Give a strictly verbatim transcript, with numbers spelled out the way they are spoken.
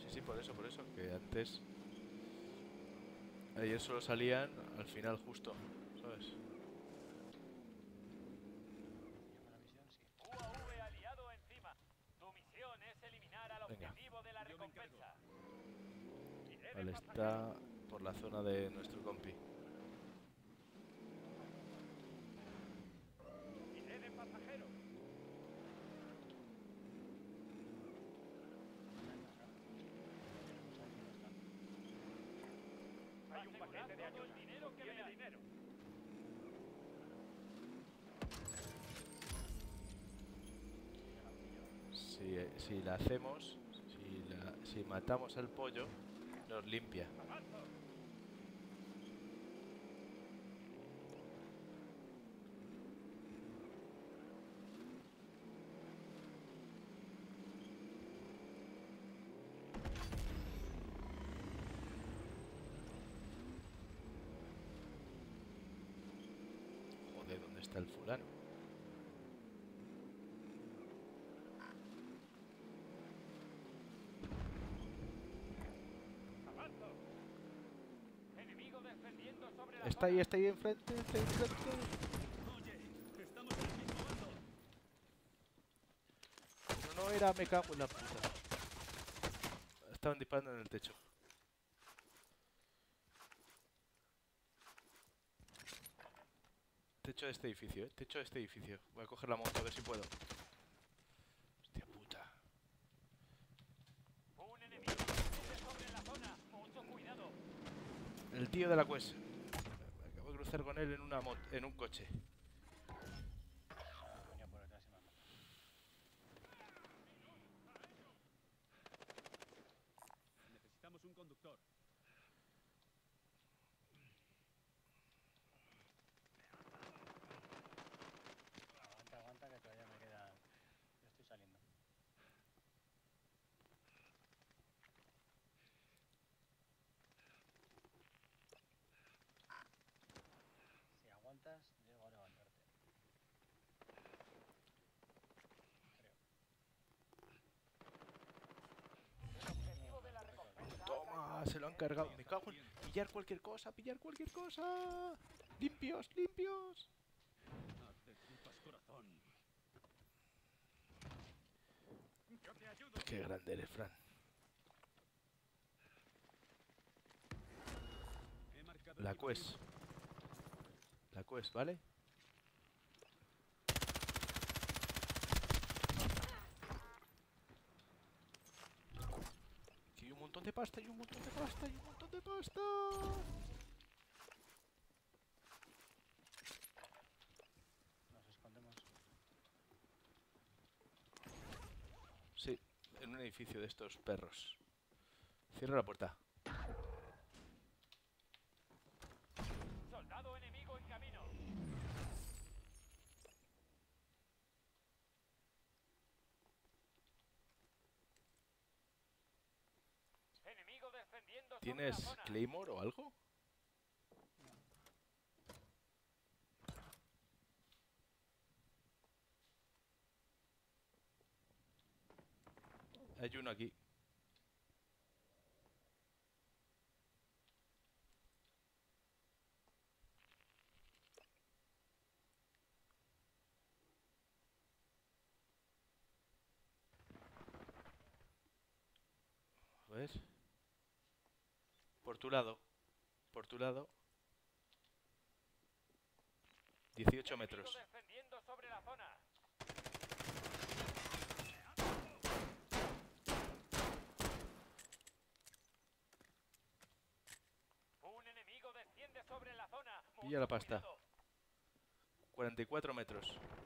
Sí, sí, por eso, por eso. Que antes... Ayer solo salían al final justo, ¿sabes? Llama la misión, sí. U A V aliado encima. Tu misión es eliminar al Venga. objetivo de la recompensa. Iré de Vale, pasajero. está por la zona de nuestro compi. Iré de pasajero. Está encargado. Tenemos ahí, no está. Hay un paquete de ayuda. El dinero que me dinero. Si, si la hacemos, si, la, si matamos al pollo, nos limpia. Avanzo. Joder, ¿dónde está el fulano? Avanzo. Enemigo defendiendo sobre la Está zona. ahí, está ahí enfrente, está ahí enfrente. Oye, estamos en el mismo bando. No, no era, me cago en la puta. Estaban disparando en el techo. Techo de este edificio, eh. Techo de este edificio. Voy a coger la moto a ver si puedo. Hostia puta. Un enemigo defendiendo sobre la zona. Mucho cuidado. El tío de la Quest. Me acabo de cruzar con él en una moto, en un coche. Ah, venía por detrás y me ha matado. Necesitamos un conductor. Aguanta, aguanta, que todavía me queda... Yo estoy saliendo. Si aguantas, llego a levantarte. Creo. El objetivo de la recompensa. Toma, se lo han cargado. Me cago en... Pillar cualquier cosa, pillar cualquier cosa. Limpios, limpios. Haz de tripas corazón. Yo te ayudo. Qué grande eres, Fran. He marcado La el Quest. La Quest, ¿vale? Aquí hay un montón de pasta, hay un montón de pasta, hay un montón de pasta. Nos escondemos. Sí, en un edificio de estos perros. Cierra la puerta. Soldado enemigo en camino. Enemigo defendiendo sobre la ¿Tienes zona. Claymore o algo? Hay uno aquí. ¿Ves? Por tu lado. Por tu lado. dieciocho Enemigo metros. defendiendo sobre la zona. Un enemigo desciende sobre la zona. Pilla la Mucho pasta. cuidado. cuarenta y cuatro metros.